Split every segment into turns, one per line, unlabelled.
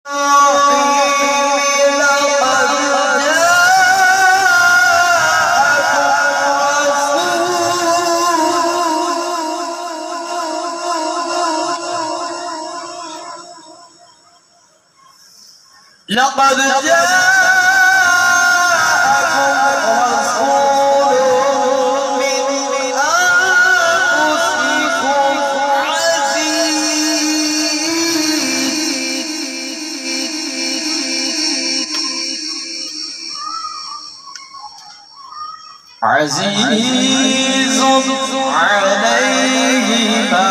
لقد جاءكم رسول من أنفسكم عزيز عليه ما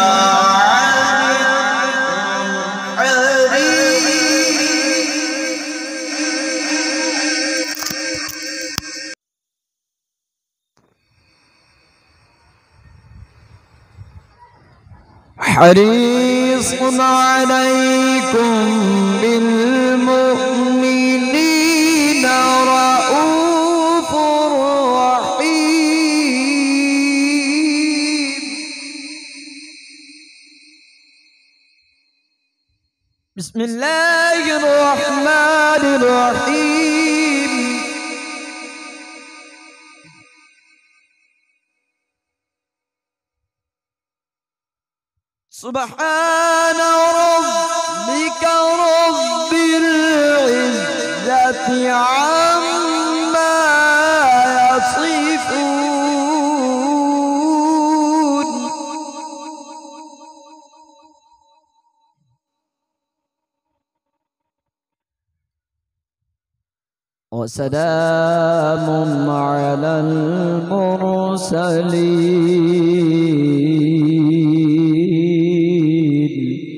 حريص عليكم بالمؤمنين رؤوف رحيم. بسم الله الرحمن الرحيم. سبحان ربك رب العزة عما يصفون وسلام على المرسلين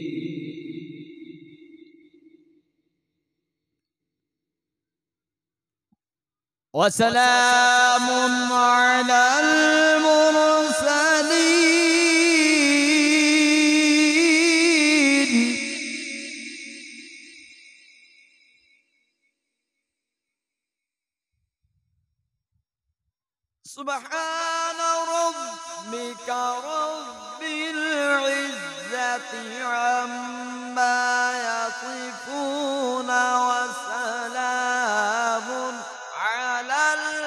وسلام على المرسلين سبحان ربك رب العزة عما يصفون وسلام على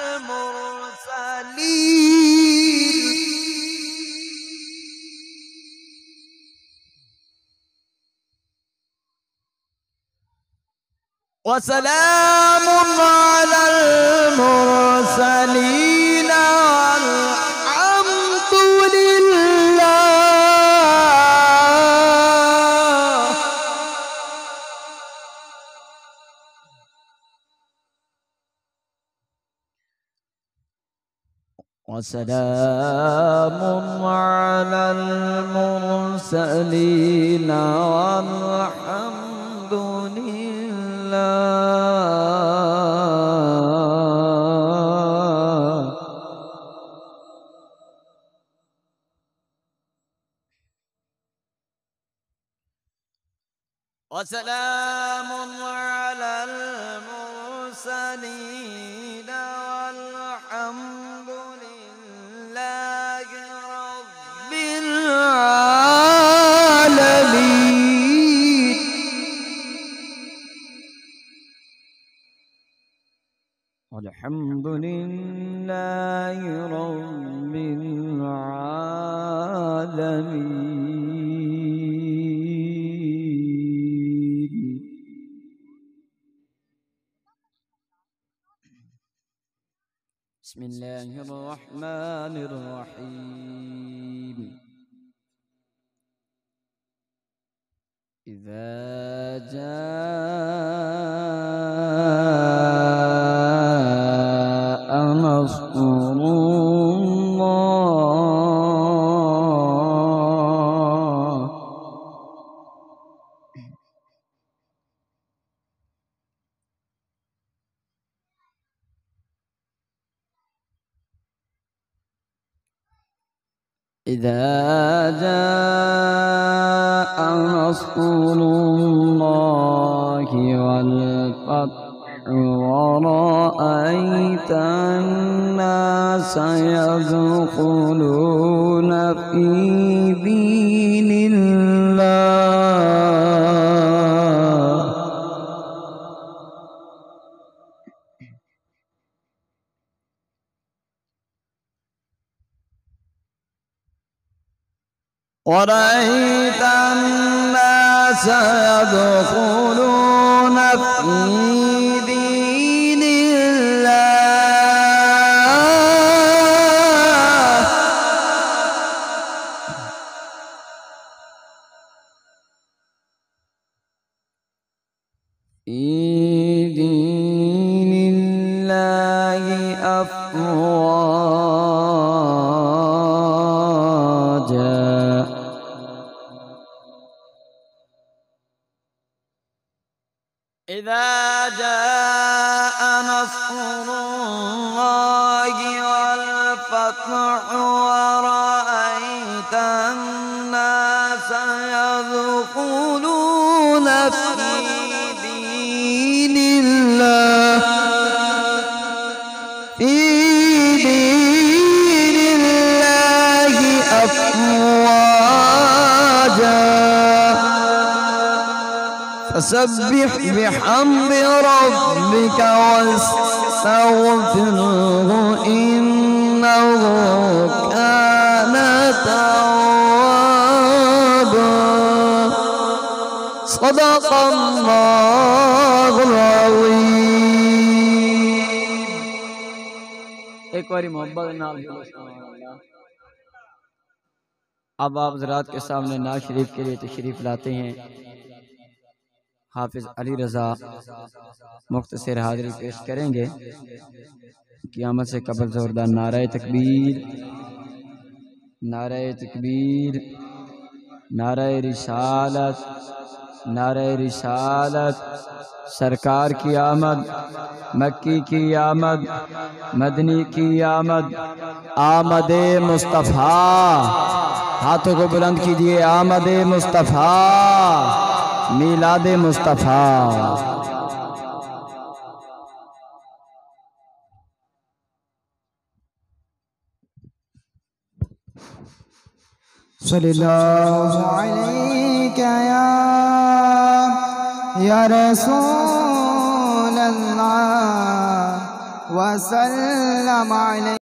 المرسلين وسلام على المرسلين والحمد لله وسلام على المرسلين والحمد لله. وسلام على المرسلين والحمد لله رب العالمين. والحمد لله رب العالمين. بسم الله الرحمن الرحيم. إذا جاء نصر الله إذا جاء نصر الله والفتح ورأيت الناس يدخلون في دين الله ورأيت الناس يدخلون في دين الله أفواجا. إذا جاء نصر الله والفتح ورأيت الناس يدخلون في دين الله أفواجا. فسبح بحمد ربك واستغفره إنه كان توابا. صدق الله العظيم. एक बारी मोहब्बत नाल बोलो सुभान अल्लाह। अब आप ज़रात के सामने नाज़ शरीफ के लिए तशरीफ़ लाते हैं। हाफिज़ अली रज़ा मुख्तसर हाज़िरी पेश करेंगे। क़यामत से कबल ज़ोरदार नारे तकबीर, नारे तकबीर, नारे रिसालत, नारे रिसालत। सरकार की आमद, मक्की की आमद, मदनी की आमद, आमदे मुस्तफ़ा। हाथों को बुलंद कीजिए, आमदे मुस्तफ़ा, मीलादे मुस्तफ़ा।
सल्लल्लाहु अलैका या रसूल अल्लाह व सल्लम अलैका।